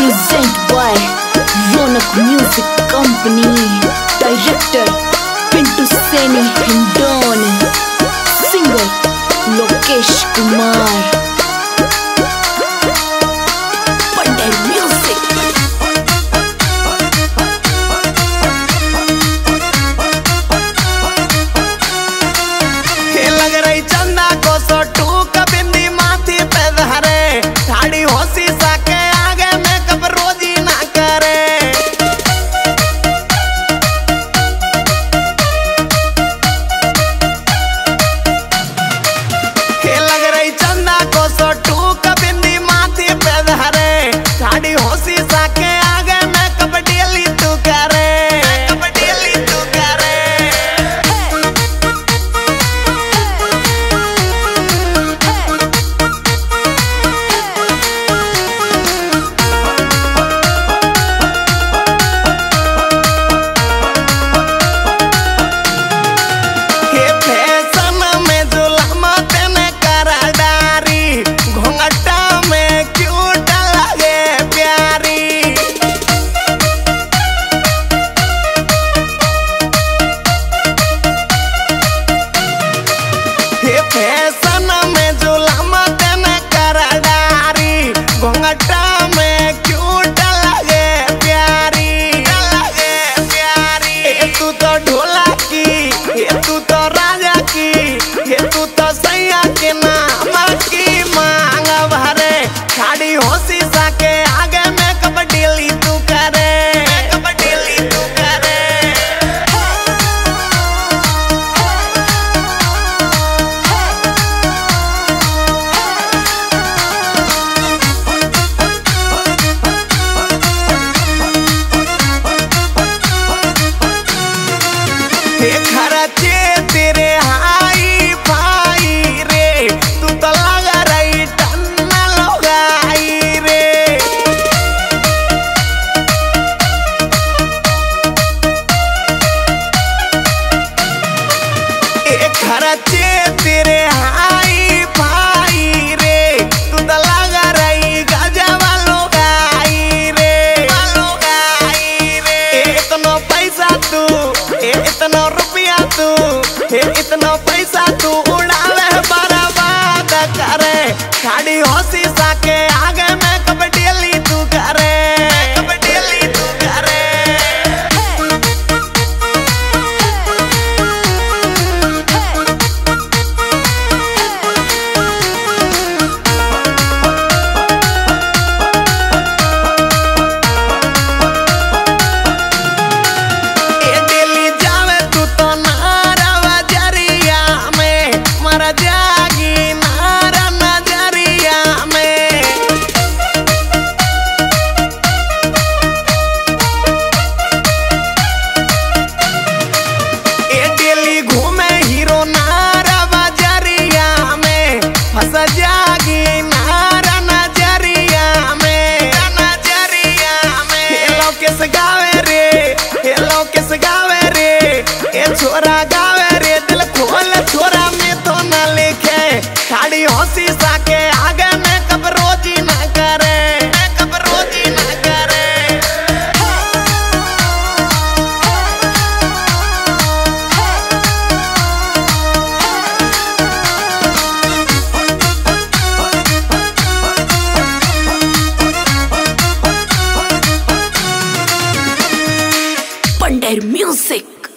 present by Ronak Music Company. Director Pintu Seni Hindon. Singer Lokesh Kumar. Pandai Music. लग रही चंदा को SO2 कबिंदी माथी पे धरे ठाड़ी होसी साके आगे मेकअप रोजी ना करे लग रही चंदा को सोटू कबिंदी माथी पे धरे ठाड़ी होसी साके आगे मेकअप डेली तू करे फैशन में जुलम तेने करदारी घोंघटा में क्यूट लगे प्यारी तू तो ढोला की तू तो राजा की तू तो सैया के नाम की मांग भरे खाड़ी होसी साके आगे में कबड्डी तू करे खर्चे तेरे हाई भाई रे तू तो लगा रही टन्ना लगाई रे खर्चे तेरे हाई भाई रे तू तो लगा रही गजवा लगाई रे इतना पैसा तू इतना रुपया तू इतना पैसा तू उड़ावे बर्बाद करे खाड़ी होसी साके आगे में कबड्डी तू करे छोरा गावे रे दिल खोल छोरा में तो न लिखे खाड़ी होसी साके आगे में कब रोजी न करे Pandai Music.